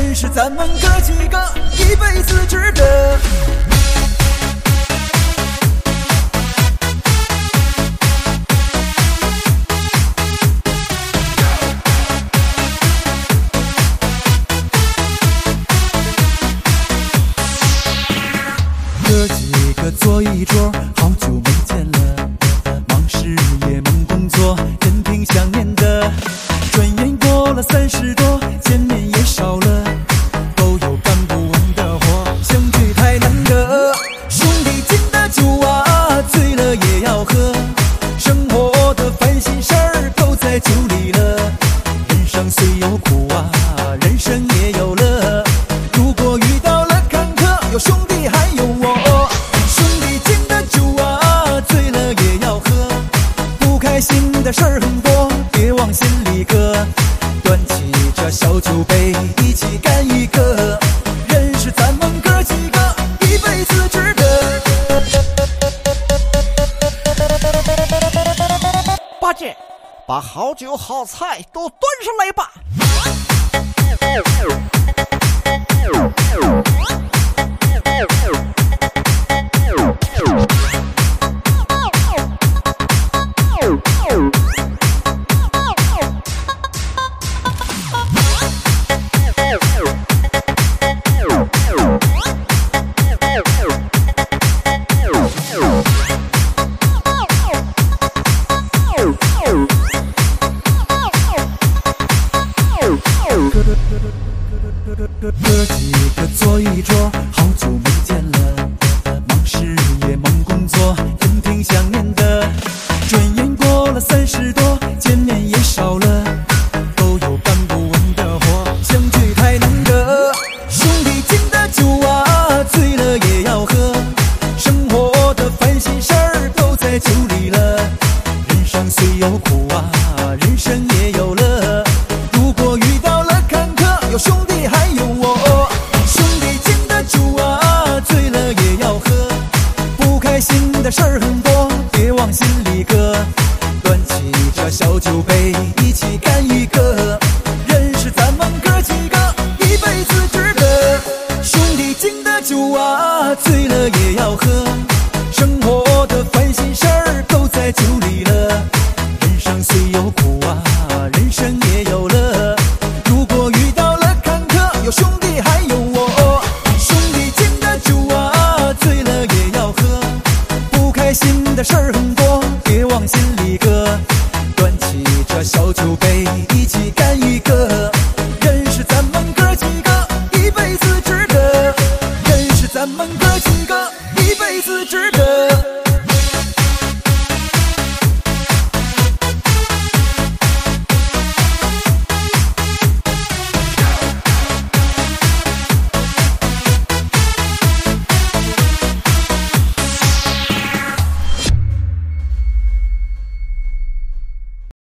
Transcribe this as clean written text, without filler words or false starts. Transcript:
认识咱们哥几个，一辈子值得。哥几个坐一桌，好久没见了，忙事业忙工作，真挺想念的。转眼过了30多，见面也少了，都有干不完的活，相聚太难得。兄弟敬的酒啊，醉了也要喝，生活的烦心事儿都在酒里了。人生虽有苦啊，人生也有乐。如果遇到了坎坷，有兄弟还有我。兄弟敬的酒啊，醉了也要喝，不开心的事儿很多，别往心里搁。端起这小酒杯，一起干一个，认识咱们哥几个，一辈子值得。 八戒，把好酒好菜都端上来吧。 哥几个坐一桌，好久没见了，忙事业忙工作，真挺想念的。转眼过了30多，见面也少了，都有干不完的活，相聚太难得。兄弟敬的酒啊，醉了也要喝，生活的烦心事儿都在酒里了。人生虽有苦啊，人生也有乐。如果遇到了坎坷，有兄弟还有我。兄弟敬的酒啊，醉了也要喝，不开心的事儿很多，别往心里搁。端起这小酒杯，一起干一个，认识咱们哥几个，一辈子值得。兄弟敬的酒啊，醉了也要喝，生活的烦心事儿都在酒里了。人生虽有苦啊，人生也有乐。如果遇到了坎坷，有兄弟还有我。兄弟敬的酒啊，醉了也要喝，不开心的事儿很多，别往心里搁。端起这小酒杯，一起干一个，认识咱们哥几个，一辈子值得。认识咱们哥几个，一辈子值得。